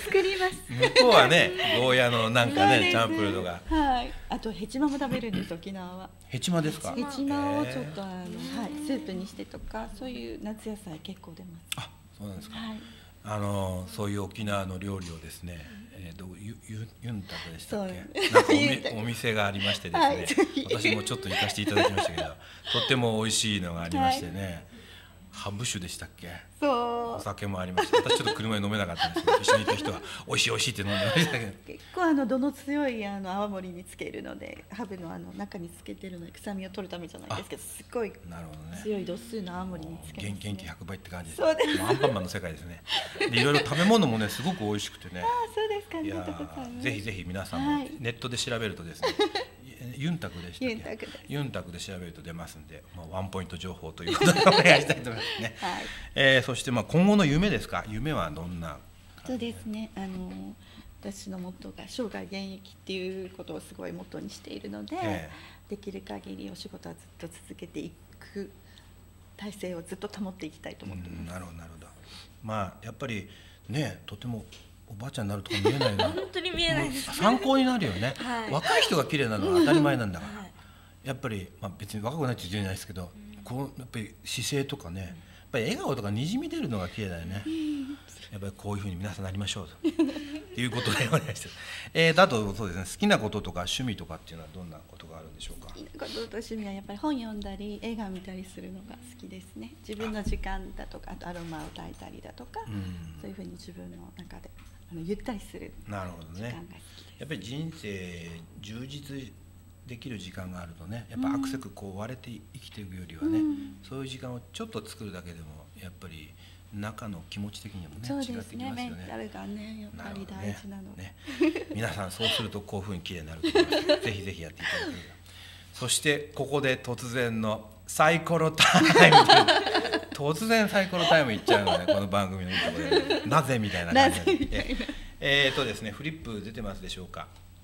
作ります。 向こうはね、ゴーヤのなんかね、チャンプルーとか。 はい。あとヘチマも食べるんです、沖縄は。 ヘチマですか？ ヘチマをちょっとあの、はい、スープにしてとか、そういう夏野菜結構出ます。 あ、そうなんですか。 はい。 あのそういう沖縄の料理をですね、えー、どうユユユンタクでしたっけ？ そうなんかおみお店がありましてですね、はい、私もちょっと行かせていただきましたけど、とっても美味しいのがありましてね。はい、ハブ酒でしたっけ？ そう。 お酒もありました。私ちょっと車に飲めなかったんですけど、一緒にいた人は美味しい美味しいって飲んでましたけど。 結構あの度の強いあの泡盛につけるので、ハブのあの中につけてるので臭みを取るためじゃないですけど、すごい強い度数の泡盛につけますね。 元気ひゃくばいって感じです。 そうです。 アンパンマンの世界ですね。でいろいろ食べ物もねすごく美味しくてね。 ああ、そうですか。 いやぜひぜひ皆さんもネットで調べるとですね。ユンタクでしたっけ？ユンタクで。ユンタクで調べると出ますんで、まあワンポイント情報ということでお願いしたいと思いますね。はい。えー、そしてまあ今後の夢ですか？夢はどんな？ そうですね。あの私のモットーが生涯現役っていうことをすごいモットーにしているので、えー、できる限りお仕事はずっと続けていく体制をずっと保っていきたいと思ってます。 なるほどなるほど。まあやっぱりね、とてもおばあちゃんになるとか見えないな。 本当に見えないです、ね。 参考になるよね。はい、若い人が綺麗なのは当たり前なんだから。はい、やっぱりまあ別に若くないって言うんじゃないですけど、うん、こうやっぱり姿勢とかね、やっぱり笑顔とかにじみ出るのが綺麗だよね。うん、やっぱりこういう風に皆さんなりましょうということでお願いして、えー、あとそうですね、好きなこととか趣味とかっていうのはどんなことがあるんでしょうか？ 好きなことと趣味はやっぱり本読んだり映画見たりするのが好きですね。自分の時間だとか、あとアロマを焚いたりだとか、うん、そういう風に自分の中であのゆったりする時間が好きです。なるほどね。 やっぱり人生充実できる時間があるとね、やっぱアクセクこう割れて生きていくよりはね、うん、そういう時間をちょっと作るだけでもやっぱり中の気持ち的にもね、 そうですね、 違ってきますよね。 メンタルがねやっぱり大事なので、 ねね、皆さんそうするとこういう風に綺麗になると思いますぜひぜひやっていただければそしてここで突然のサイコロタイム突然サイコロタイムいっちゃうのねこの番組のいいところでなぜみたいな感じでえーとですねフリップ出てますでしょうか。え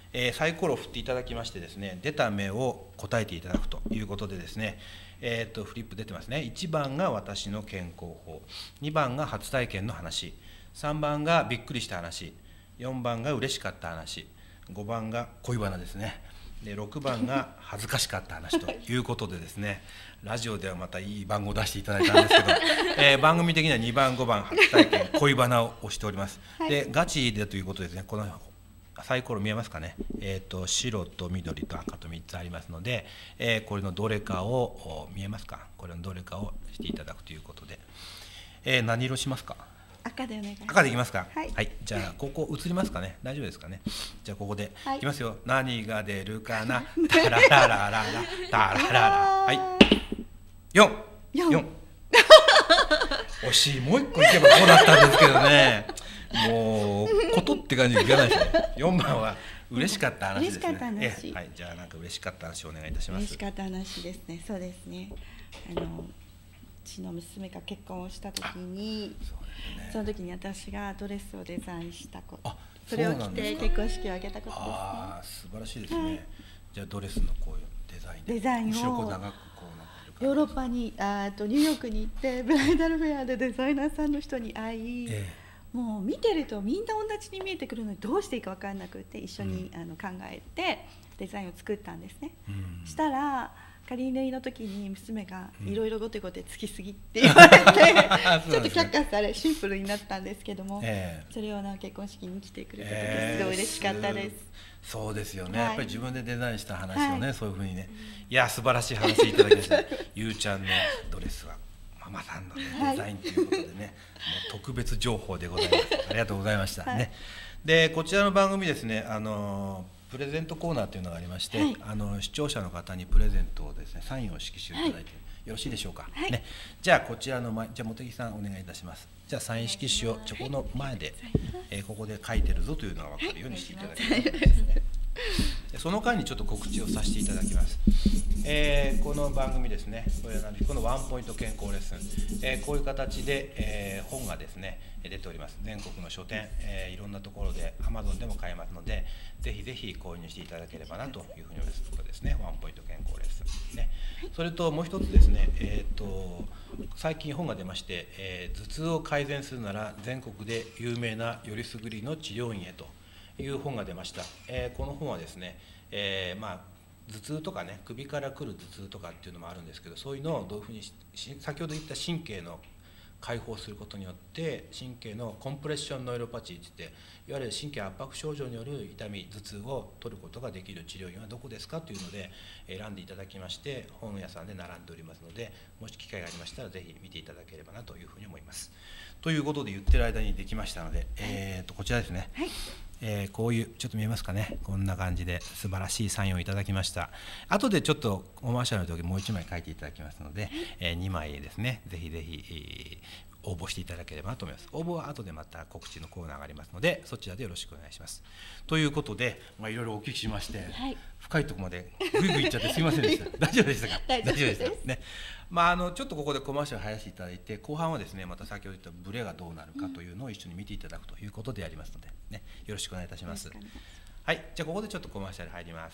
えー、サイコロを振っていただきましてですね、出た目を答えていただくということでですね、えー、とフリップ出てますね。いちばんが私の健康法、にばんが初体験の話、さんばんがびっくりした話、よんばんが嬉しかった話、ごばんが恋バナですね。でろくばんが恥ずかしかった話ということでですね、ラジオではまたいい番号を出していただいたんですけど、えー、番組的にはにばんごばん初体験恋バナを押しております、はい、でガチでということですね。このサイコロ見えますかね、えー、と白と緑と赤とみっつありますので、えー、これのどれかを見えますか、これのどれかをしていただくということで、えー、何色しますか。 赤でお願いします。 赤でいきますか。 はい、 はい、じゃあここ映りますかね。大丈夫ですかね。じゃあここで、はい、いきますよ。何が出るかな。タラララララタラララ。はい。四。四。惜しい。もう一個いけばこうだったんですけどね。もうことって感じでいかないですね。四番は嬉しかった話ですね。 嬉しかった話。 はい。じゃあなんか嬉しかった話をお願いいたします。 嬉しかった話ですね。そうですね。あのうちの娘が結婚をした時に。ね、その時に私がドレスをデザインしたこと、それを着て結婚式を挙げたことですね。 ああ、素晴らしいですね。はい、じゃあドレスのこういうデザインでデザインを後ろこう長くこうなってるヨーロッパにあとニューヨークに行ってブライダルフェアでデザイナーさんの人に会い、ええ、もう見てるとみんな同じに見えてくるのにどうしていいか分からなくて一緒に、うん、あの考えてデザインを作ったんですね。うん、したら仮縫いの時に娘がいろいろごてごてつきすぎって言われて、うん、ちょっと却下されシンプルになったんですけども、えー、それをな結婚式に来てくれた時すごい嬉しかったです。 えー、そうですよね、はい、やっぱり自分でデザインした話をね、はい、そういうふうにね、いや素晴らしい話いただきました。ゆうちゃんのドレスはママさんの、ね、デザインということでね、はい、もう特別情報でございます。ありがとうございました、はい、ね。でこちらの番組ですね、あのプレゼントコーナーというのがありまして、はい、あの視聴者の方にプレゼントをですねサインを色紙をいただいて、はい、よろしいでしょうか、はい、ね、じゃあこちらの前、じゃあ茂木さんお願いいたします。じゃあサイン色紙をチョコの前で、えー、ここで書いてるぞというのが分かるようにしていただきます、ね。その間にちょっと告知をさせていただきます。えー、この番組ですね、このワンポイント健康レッスン、えー、こういう形で、えー、本がですね出ております。全国の書店、えー、いろんなところで Amazon でも買えますので、ぜひぜひ購入していただければなというふうに思います。これですね、ワンポイント健康レッスンね。それともう一つですね、えー、と最近本が出まして、えー、頭痛を改善するなら全国で有名なよりすぐりの治療院へという本が出ました。えー、この本はですね、えー、まあ頭痛とかね、首からくる頭痛とかっていうのもあるんですけど、そういうのをどういうふうにし先ほど言った神経の解放することによって神経のコンプレッションノイロパチーっていって、いわゆる神経圧迫症状による痛み頭痛を取ることができる治療院はどこですかというので選んでいただきまして、本屋さんで並んでおりますので、もし機会がありましたらぜひ見ていただければなというふうに思います。ということで言ってる間にできましたので、えー、とこちらですね、はい、えー、こういうちょっと見えますかね、こんな感じで素晴らしいサインをいただきました。後でちょっとコマーシャルの時もういちまい書いていただきますので、えー、にまいですね、ぜひぜひ、えー応募していただければなと思います。応募は後でまた告知のコーナーがありますので、そちらでよろしくお願いします。ということで、まあ、いろいろお聞きしまして、はい、深いところまでグイグイいっちゃってすみませんでした。大丈夫でしたか？ 大丈夫です。 大丈夫でしたね。まあ、あのちょっとここでコマーシャル入らせていただいて、後半はですね、また先ほど言ったブレがどうなるかというのを一緒に見ていただくということでやりますので、ね、よろしくお願いいたします。はい、じゃあここでちょっとコマーシャル入ります。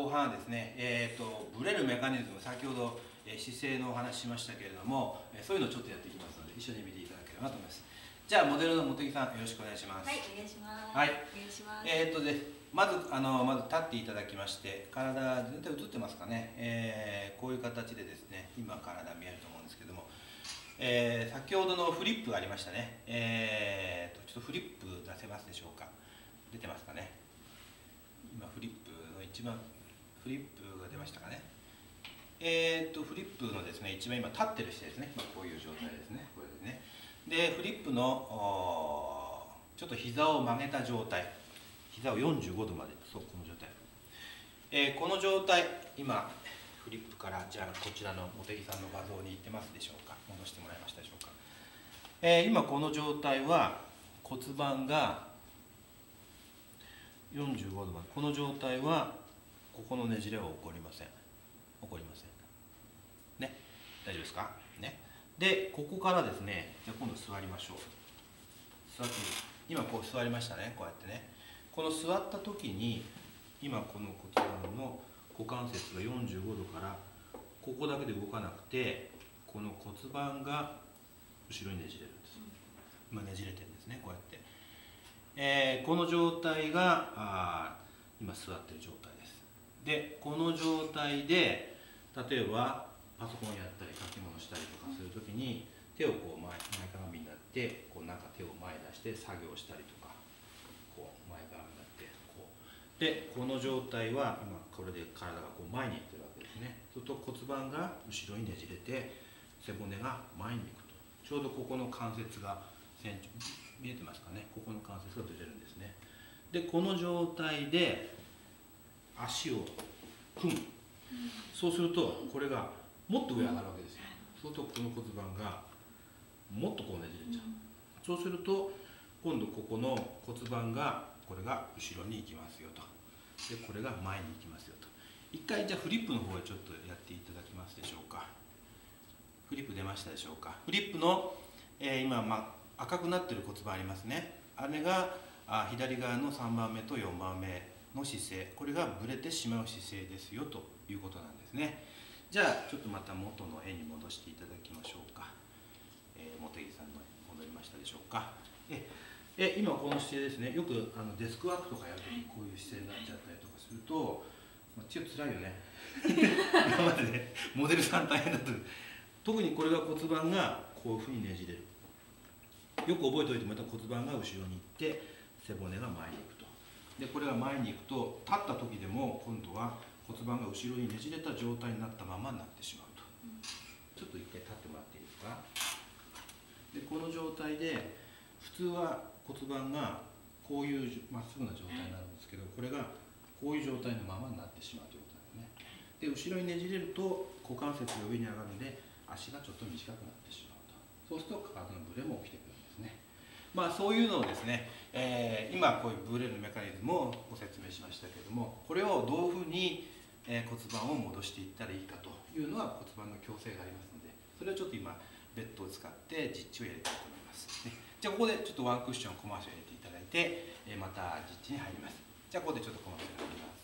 後半はですね、えー、とブレるメカニズム、先ほど、えー、姿勢のお話ししましたけれども、えー、そういうのをちょっとやっていきますので、一緒に見ていただければと思います。じゃあモデルの茂木さん、よろしくお願いします。 はい、お願いします。 はい、 お願いします。 えー、とでまずあのまず立っていただきまして、体全体映ってますかね、えー、こういう形でですね、今体見えると思うんですけども、えー、先ほどのフリップがありましたね、えー、とちょっとフリップ出せますでしょうか。出てますかね。今フリップの一番フリップが出ましたかね。えー、とフリップのですね、一番今立ってる姿勢ですね、まあ、こういう状態ですね、これですね。でフリップのちょっと膝を曲げた状態、膝をよんじゅうごどまで、そう、この状態、えー、この状態、今フリップからじゃあこちらの茂木さんの画像に行ってますでしょうか。戻してもらいましたでしょうか。えー、今この状態は骨盤がよんじゅうごどまで、この状態はここのねじれは起こりません。起こりませんね。大丈夫ですかね。でここからですね、じゃあ今度座りましょう。座ってみる。今こう座りましたね、こうやってね。この座った時に今この骨盤の股関節がよんじゅうごどからここだけで動かなくて、この骨盤が後ろにねじれるんです。今ねじれてるんですね、こうやって。えー、この状態があ今座ってる状態です。でこの状態で例えばパソコンやったり書き物したりとかするときに手をこう前前かがみになってこうなんか手を前に出して作業したりとか、こう前かがみになってこうでこの状態は今これで体がこう前にいってるわけですね。そうすると骨盤が後ろにねじれて背骨が前に行くと、ちょうどここの関節が線見えてますかね。ここの関節が出てるんですね。でこの状態で足を組む、そうするとこれがもっと上上がるわけですよ。そうするとこの骨盤がもっとこうねじれちゃう。そうすると今度ここの骨盤がこれが後ろに行きますよと。でこれが前に行きますよと。一回じゃあフリップの方へちょっとやっていただきますでしょうか。フリップ出ましたでしょうか。フリップの、えー、今、まあ、赤くなってる骨盤ありますね。あれがあ左側のさんばんめとよんばんめの姿勢、これがぶれてしまう姿勢ですよということなんですね。じゃあちょっとまた元の絵に戻していただきましょうか。えー、茂木さんの絵戻りましたでしょうか。ええ今この姿勢ですね。よくあのデスクワークとかやるときこういう姿勢になっちゃったりとかすると、まあ、ちょっと辛いよね。今までねモデルさん大変だった。特にこれが骨盤がこういうふうにねじれる。よく覚えておいて、また骨盤が後ろに行って背骨が前に行くと。でこれが前に行くと立った時でも今度は骨盤が後ろにねじれた状態になったままになってしまうと。ちょっと一回立ってもらっていいですか。でこの状態で普通は骨盤がこういうまっすぐな状態になるんですけど、これがこういう状態のままになってしまうということなんですね。で後ろにねじれると股関節が上に上がるので足がちょっと短くなってしまうと。そうすると体のブレも起きてくるんですね。まあそういうのをですね、えー、今こういうブレるメカニズムをご説明しましたけれども、これをどういうふうに骨盤を戻していったらいいかというのは骨盤の矯正がありますので、それをちょっと今ベッドを使って実地をやりたいと思います、ね。じゃあここでちょっとワンクッションコマーシャル入れていただいて、また実地に入ります。じゃあここでちょっとコマーシャル入ります。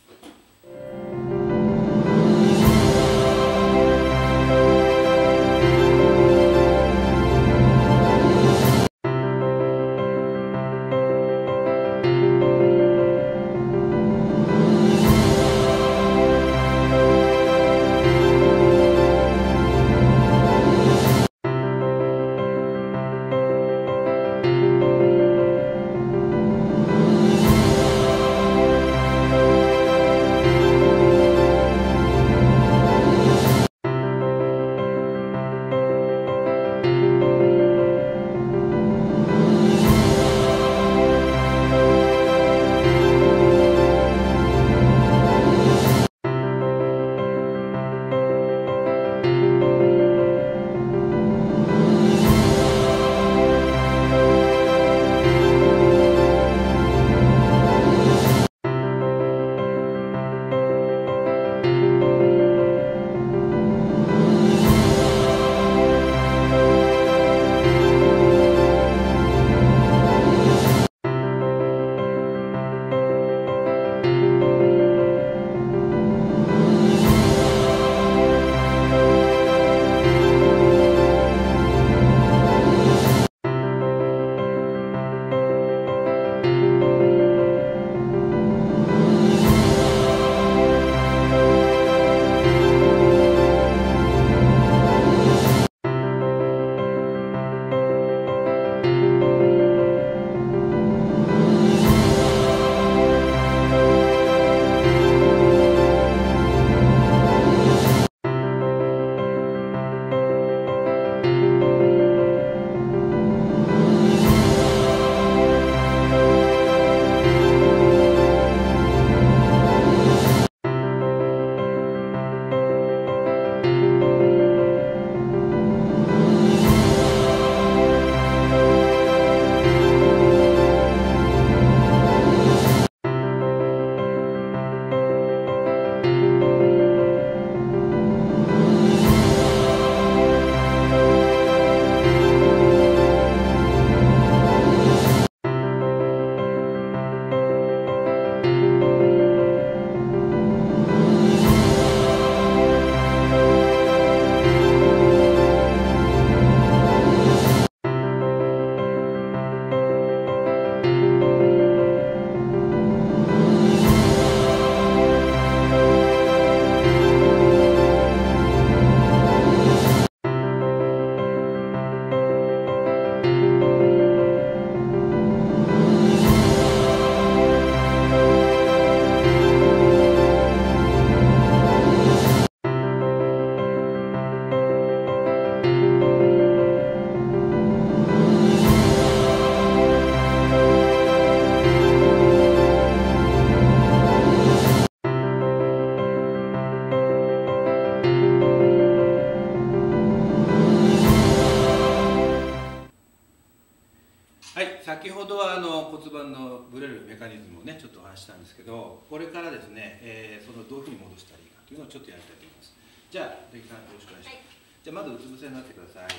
はあの骨盤のブレるメカニズムをねちょっとお話ししたんですけど、これからですね、えー、そのどういうふうに戻したらいいかというのをちょっとやりたいと思います。じゃあ出来さんよろしくお願いします。はい、じゃあまずうつ伏せになってください。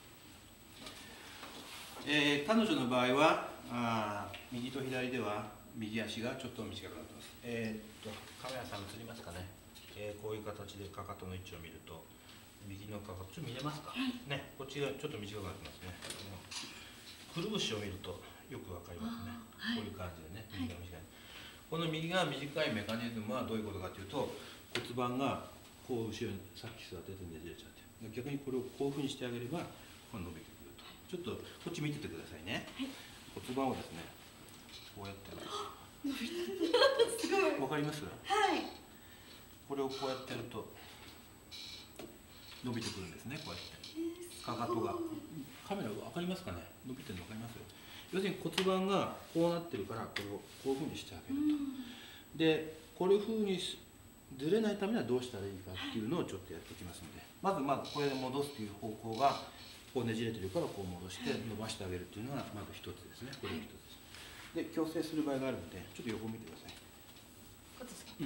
えー、彼女の場合はあ右と左では右足がちょっと短くなってます。えー、っとカメラさん映りますかね、えー、こういう形でかかとの位置を見ると右のかかとちょっと見れますか、ね、こっちがちょっと短くなってますね。くるぶしを見るとよくわかりますね、はい、こういう感じでね右が短い、はい、この右が短いメカニズムはどういうことかというと、骨盤がこう後ろにさっき座っててねじれちゃって、逆にこれをこういうふうにしてあげればこう伸びてくると。ちょっとこっち見ててくださいね、はい、骨盤をですねこうやってすごいわかります？はい、これをこうやってやると伸びてくるんですね。こうやってかかとが、カメラわかりますかね、伸びてるのわかります？要するに骨盤がこうなってるからこれをこういうふうにしてあげると、でこういうふうにずれないためにはどうしたらいいかっていうのをちょっとやっていきますので、まずまずこれで戻すという方向がこうねじれてるからこう戻して伸ばしてあげるっていうのがまず一つですね。これが一つです。で矯正する場合があるのでちょっと横見てください。こっちですか？うん。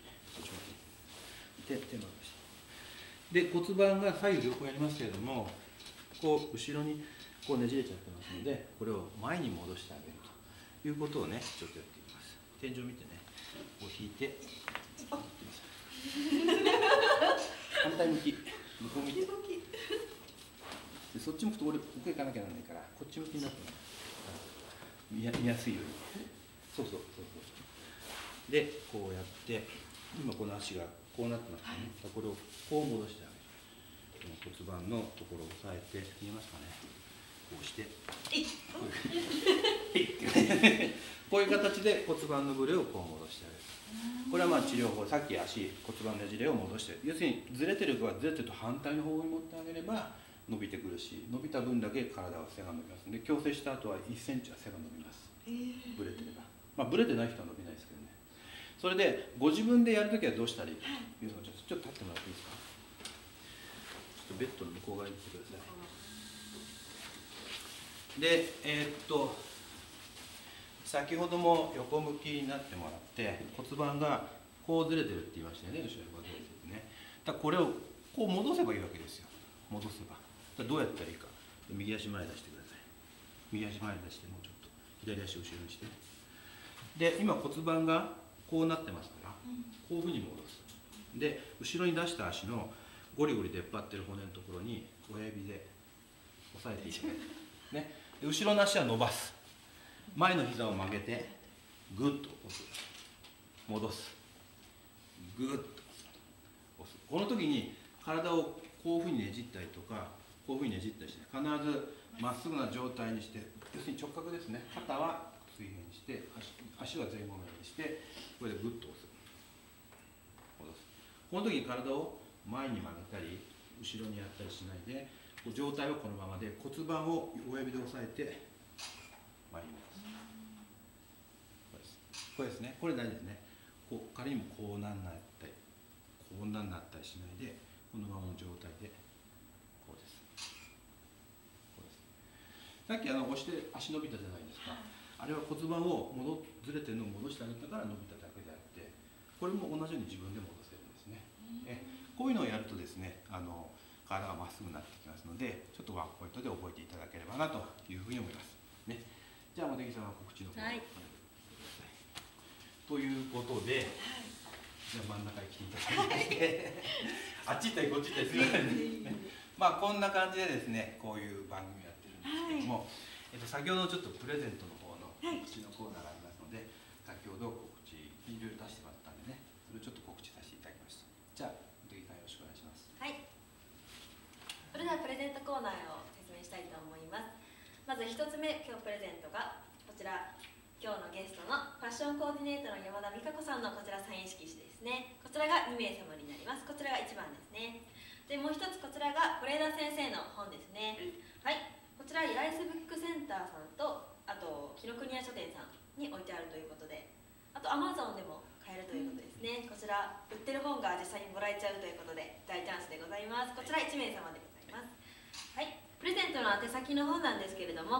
手手ので骨盤が左右両方やりますけれども、こう後ろにこうねじれちゃってますので、これを前に戻してあげるということをねちょっとやっていきます。天井見てね、こう引いて反対向き、向こう見て、でそっち向くと俺ここ行かなきゃならないからこっち向きになって見や見やすいように、そうそうそうそうでこうやって、今この足がこうなってますね、はい、これをこう戻してあげる。骨盤のところを押さえて、見えますかね、こうしてこういう形で骨盤のブレをこう戻してあげる。これはまあ治療法、さっき足骨盤ねじれを戻して、要するにずれてるかずれてると反対の方に持ってあげれば伸びてくるし、伸びた分だけ体は背が伸びますので、矯正した後はいっセンチは背が伸びます。ブレてれば、まあブレてない人は伸びないですけどね。それでご自分でやるときはどうしたらいいかというのをちょっとちょっと立ってもらっていいですか。ちょっとベッドの向こう側に行ってください。で、えー、っと先ほども横向きになってもらって骨盤がこうずれてるって言いましたよね、後ろにこうずれてるね。だからこれをこう戻せばいいわけですよ。戻せば。だどうやったらいいか。右足前出してください。右足前出して、もうちょっと左足後ろにして。で、今骨盤がこうなってますから、こういうふうに戻す。で、後ろに出した足のゴリゴリ出っ張ってる骨のところに親指で押さえていただく。ね。で、後ろの足は伸ばす。前の膝を曲げて、ぐっと押す。戻す。ぐっと押す。この時に体をこういうふうにねじったりとか、こういうふうにねじったりして、必ずまっすぐな状態にして、要するに直角ですね。肩は水平にして、足は前後面にして、これでぐっと押す。戻す。この時に体を前に曲げたり、後ろにやったりしないで、状態はこのままで、骨盤を親指で押さえて、前に戻す。これですね。これ大事ですね。こう仮にもこうなんなったり、こうなんなったりしないで、このままの状態で、こうです。こうです。さっきあの押して足伸びたじゃないですか。あれは骨盤を戻ずれてるのを戻してあげたから伸びただけであって、これも同じように自分で戻せるんですね。えこういうのをやるとですね、あの体がまっすぐになってきますので、ちょっとワンポイントで覚えていただければなというふうに思います。ね、じゃあ、茂木さんは告知の方を、はい、ということで、じゃあ真ん中に来ていただいて、あっち行ったりこっち行ったりするんですね。まあこんな感じでですね、こういう番組をやってるんですけども、はい、えっと先ほどちょっとプレゼントの方の告知のコーナーがありますので、先ほど告知いろいろ出してもらったんでね、それをちょっと告知させていただきました。じゃあ、茂木さんよろしくお願いします。 はい。それではプレゼントコーナーを説明したいと思います。まず一つ目、今日プレゼントがこちら、今日のゲストのファッションコーディネートの山田美香子さんのこちらサイン色紙ですね。こちらがにめいさまになります。こちらがいちばんですね。で、もう一つこちらが是枝先生の本ですね。はい。こちら八重洲ブックセンターさんと、あと紀ノ国屋書店さんに置いてあるということで、あと アマゾン でも買えるということですね。こちら売ってる本が実際にもらえちゃうということで大チャンスでございます。こちらいちめいさまでございます。はい。プレゼントの宛先の方なんですけれども、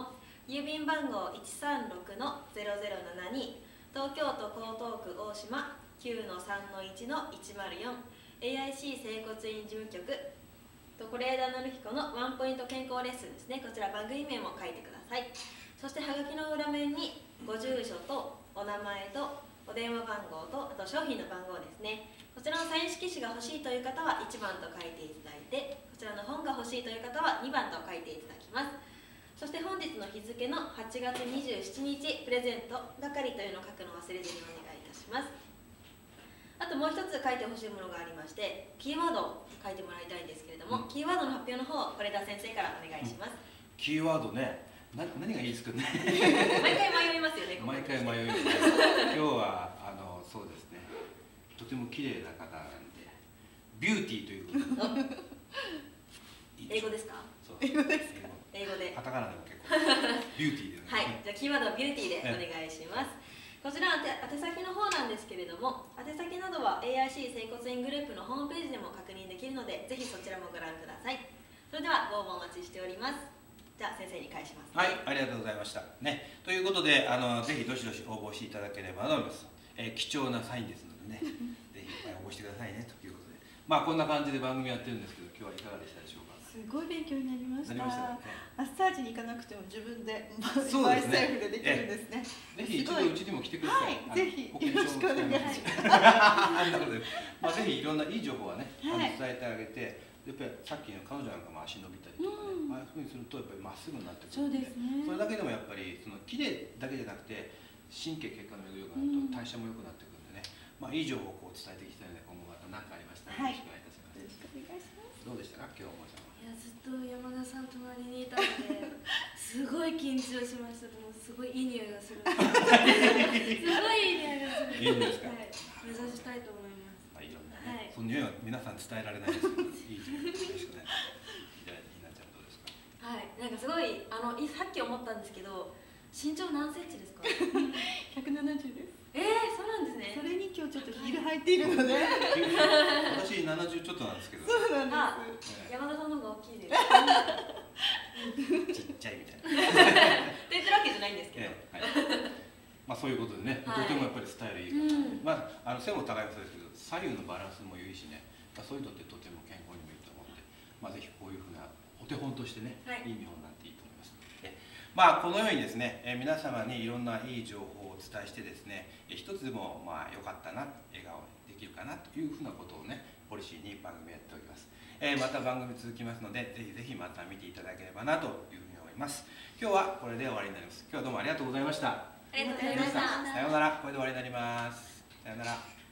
郵便番号 いちさんろくのゼロゼロななに、東京都江東区大島 きゅうのさんのいちのいちまるよん エーアイシー 整骨院事務局と是枝成彦のワンポイント健康レッスンですね。こちら番組名も書いてください。そしてはがきの裏面にご住所とお名前とお電話番号とあと商品の番号ですね。こちらのサイン色紙が欲しいという方はいちばんと書いていただいて、こちらの本が欲しいという方はにばんと書いていただきます。そして本日の日付のはちがつにじゅうしちにちプレゼント係というのを書くのを忘れずにお願いいたします。あともう一つ書いてほしいものがありまして、キーワードを書いてもらいたいんですけれども、うん、キーワードの発表の方を是枝先生からお願いします。うん、 キーワードね、な何がいいですかね。 毎回迷いますよね。 毎回迷います。今日はあのそうですね、とても綺麗な方なんで、ビューティーということで。 英語ですか？ そう。 英語ですか？英語で。 カタカナでも結構。ビューティーで、ね。 はい。じゃあキーワードはビューティーでお願いします。こちら宛先の方なんですけれども、宛先などは エーアイシー 整骨院グループのホームページでも確認できるので、ぜひそちらもご覧ください。それではご応募お待ちしております。じゃあ先生に返します、 ね。はい、ありがとうございました。ね、ということで、あのぜひどしどし応募していただければと思います。えー、貴重なサインですのでね、ぜひいっぱい応募してくださいねということで、まあこんな感じで番組やってるんですけど、今日はいかがでしたでしょうか。 すごい勉強になりました。 なりましたね。 マッサージに行かなくても自分でそうですね。 マイセルフでできるんですね。 ぜひ一度うちにも来てください。 はい、ぜひよろしくお願いします。 まあぜひいろんないい情報はね、あの伝えてあげて、やっぱりさっきの彼女なんかも足伸びたりとかね、ああいうふうにするとやっぱりまっすぐになってくるので、それだけでもやっぱりその綺麗だけじゃなくて神経血管の巡りが良くなると代謝も良くなってくるんでね、まあいい情報をこう伝えていきたいので、今後また何かありましたらよろしくお願いいたします。 よろしくお願いします。 どうでしたか今日もさん。 いやずっと山田さん隣にいたのですごい緊張しました。でもすごいいい匂いがする。すごいいい匂いがする。 いいんですか。 はい、目指したいと思います。 まあいろんなね、その匂いは皆さん伝えられないですけど、いいですよろしくね。じゃありなちゃんどうですか。 はい、なんかすごいあのさっき思ったんですけど、身長何センチですか？ ひゃくななじゅうです。 えー、そうなんですね。 それに今日ちょっとヒール履いているので。 私ななじゅうちょっとなんですけど。 そうなんです。 山田さんの方が大きいです。 ちっちゃいみたいな。 って言ってるわけじゃないんですけど。 まあそういうことでね、とてもやっぱりスタイルいいから、まああの背も高いもそうですけど、左右のバランスも良いしね、そういうのってとても健康にもいいと思って、まあぜひこういうふうなお手本としてね、いい見本になっていいと思います。まあこのようにですね、えー、皆様にいろんないい情報をお伝えしてですね、えー、一つでもまあ良かったな、笑顔できるかなというふうなことをね、ポリシーに番組やっております。えー、また番組続きますので、ぜひぜひまた見ていただければなというふうに思います。今日はこれで終わりになります。今日はどうもありがとうございました。 ありがとうございました。 さようなら。これで終わりになります。さようなら。